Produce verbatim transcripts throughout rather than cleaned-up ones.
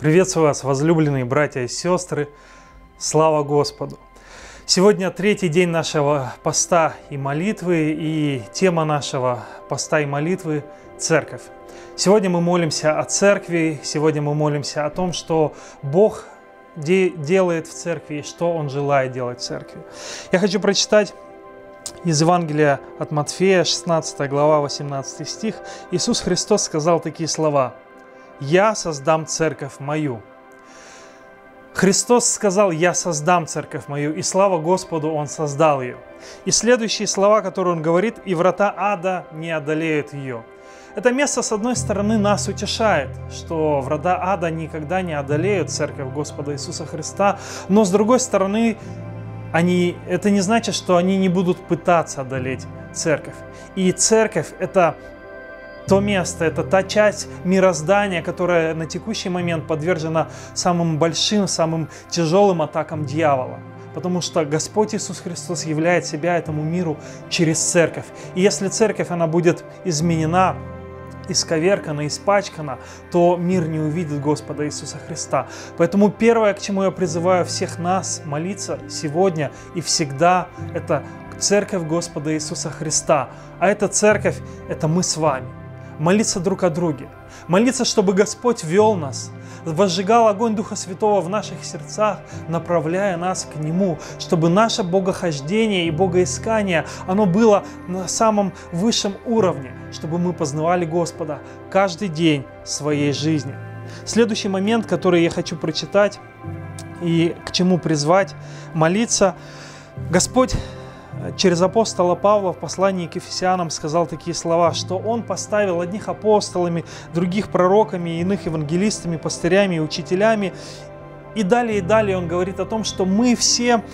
Приветствую вас, возлюбленные братья и сестры. Слава Господу! Сегодня третий день нашего поста и молитвы, и тема нашего поста и молитвы – церковь. Сегодня мы молимся о церкви, сегодня мы молимся о том, что Бог де- делает в церкви и что Он желает делать в церкви. Я хочу прочитать из Евангелия от Матфея, шестнадцатая глава, восемнадцатый стих. Иисус Христос сказал такие слова: «Я создам церковь мою». Христос сказал: «Я создам церковь мою», и слава Господу, Он создал ее. И следующие слова, которые Он говорит: «И врата ада не одолеют ее». Это место, с одной стороны, нас утешает, что врата ада никогда не одолеют церковь Господа Иисуса Христа, но с другой стороны, они, это не значит, что они не будут пытаться одолеть церковь. И церковь – это то место, это та часть мироздания, которая на текущий момент подвержена самым большим, самым тяжелым атакам дьявола. Потому что Господь Иисус Христос являет себя этому миру через церковь. И если церковь, она будет изменена, исковеркана, испачкана, то мир не увидит Господа Иисуса Христа. Поэтому первое, к чему я призываю всех нас молиться сегодня и всегда, это церковь Господа Иисуса Христа. А эта церковь – это мы с вами. Молиться друг о друге. Молиться, чтобы Господь вел нас, возжигал огонь Духа Святого в наших сердцах, направляя нас к Нему, чтобы наше богохождение и богоискание, оно было на самом высшем уровне, чтобы мы познавали Господа каждый день своей жизни. Следующий момент, который я хочу прочитать и к чему призвать молиться. Господь через апостола Павла в послании к Ефесянам сказал такие слова, что Он поставил одних апостолами, других пророками, иных евангелистами, пастырями и учителями. И далее, и далее Он говорит о том, что мы все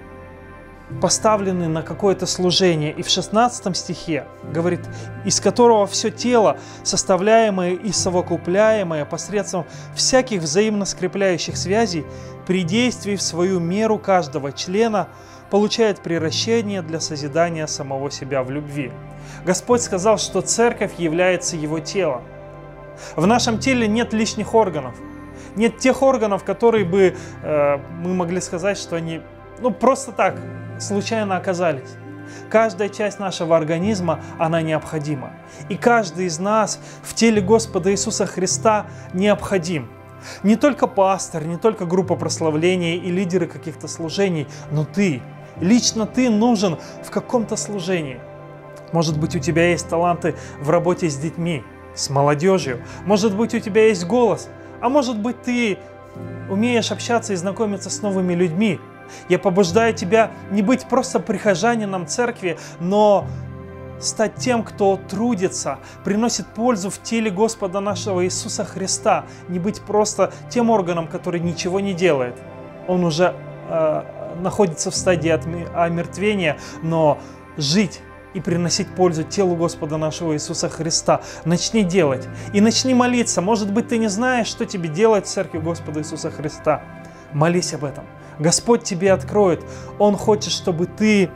поставлены на какое-то служение. И в шестнадцатом стихе говорит: из которого все тело, составляемое и совокупляемое посредством всяких взаимно скрепляющих связей, при действии в свою меру каждого члена получает приращение для созидания самого себя в любви. Господь сказал, что церковь является Его телом. В нашем теле нет лишних органов. Нет тех органов, которые бы э, мы могли сказать, что они ну, просто так случайно оказались. Каждая часть нашего организма, она необходима. И каждый из нас в теле Господа Иисуса Христа необходим. Не только пастор, не только группа прославления и лидеры каких-то служений, но ты. Лично ты нужен в каком-то служении. Может быть, у тебя есть таланты в работе с детьми, с молодежью. Может быть, у тебя есть голос. А может быть, ты умеешь общаться и знакомиться с новыми людьми. Я побуждаю тебя не быть просто прихожанином церкви, но стать тем, кто трудится, приносит пользу в теле Господа нашего Иисуса Христа. Не быть просто тем органом, который ничего не делает. Он уже э, находится в стадии омертвения, но жить и приносить пользу телу Господа нашего Иисуса Христа. Начни делать и начни молиться. Может быть, ты не знаешь, что тебе делать в церкви Господа Иисуса Христа. Молись об этом. Господь тебе откроет. Он хочет, чтобы ты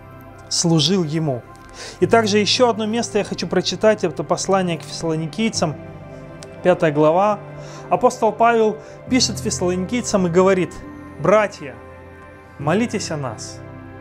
служил Ему. И также еще одно место я хочу прочитать. Это послание к фессалоникийцам, пятая глава. Апостол Павел пишет фессалоникийцам и говорит: «Братья, молитесь о нас».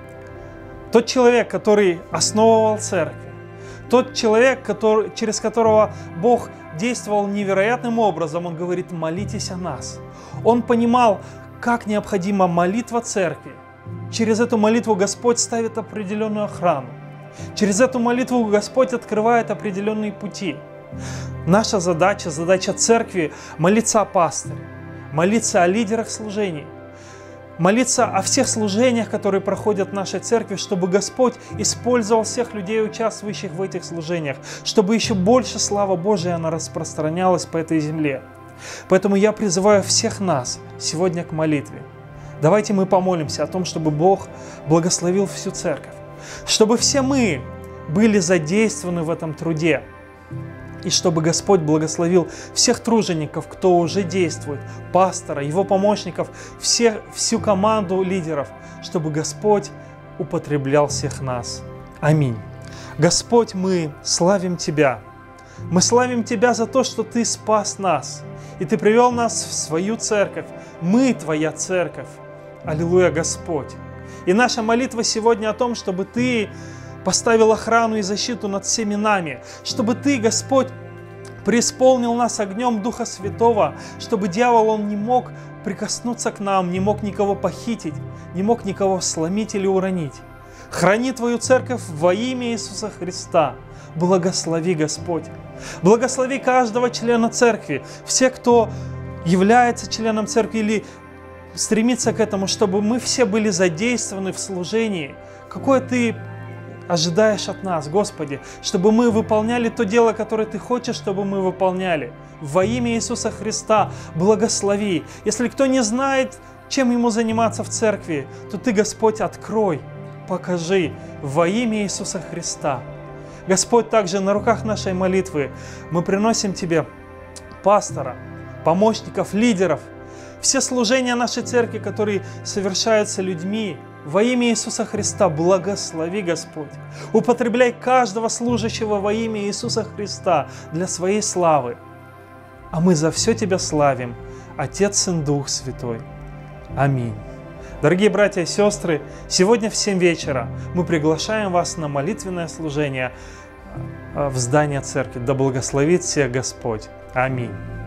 Тот человек, который основывал церковь, тот человек, который, через которого Бог действовал невероятным образом, он говорит: молитесь о нас. Он понимал, как необходима молитва церкви. Через эту молитву Господь ставит определенную охрану. Через эту молитву Господь открывает определенные пути. Наша задача, задача церкви – молиться о пасторе, молиться о лидерах служений, молиться о всех служениях, которые проходят в нашей церкви, чтобы Господь использовал всех людей, участвующих в этих служениях, чтобы еще больше слава Божия она распространялась по этой земле. Поэтому я призываю всех нас сегодня к молитве. Давайте мы помолимся о том, чтобы Бог благословил всю церковь, чтобы все мы были задействованы в этом труде, и чтобы Господь благословил всех тружеников, кто уже действует, пастора, его помощников, всех, всю команду лидеров, чтобы Господь употреблял всех нас. Аминь. Господь, мы славим Тебя. Мы славим Тебя за то, что Ты спас нас. И Ты привел нас в свою церковь. Мы Твоя церковь. Аллилуйя, Господь. И наша молитва сегодня о том, чтобы Ты поставил охрану и защиту над всеми нами, чтобы Ты, Господь, преисполнил нас огнем Духа Святого, чтобы дьявол, он не мог прикоснуться к нам, не мог никого похитить, не мог никого сломить или уронить. Храни Твою церковь во имя Иисуса Христа. Благослови, Господь. Благослови каждого члена церкви, все, кто является членом церкви или стремится к этому, чтобы мы все были задействованы в служении. Какое Ты ожидаешь от нас, Господи, чтобы мы выполняли то дело, которое Ты хочешь, чтобы мы выполняли. Во имя Иисуса Христа благослови. Если кто не знает, чем ему заниматься в церкви, то Ты, Господь, открой, покажи во имя Иисуса Христа. Господь, также на руках нашей молитвы мы приносим Тебе пастора, помощников, лидеров, все служения нашей церкви, которые совершаются людьми. Во имя Иисуса Христа благослови, Господь. Употребляй каждого служащего во имя Иисуса Христа для своей славы. А мы за все Тебя славим, Отец, Сын, Дух Святой. Аминь. Дорогие братья и сестры, сегодня в семь вечера мы приглашаем вас на молитвенное служение в здание церкви. Да благословит всех Господь. Аминь.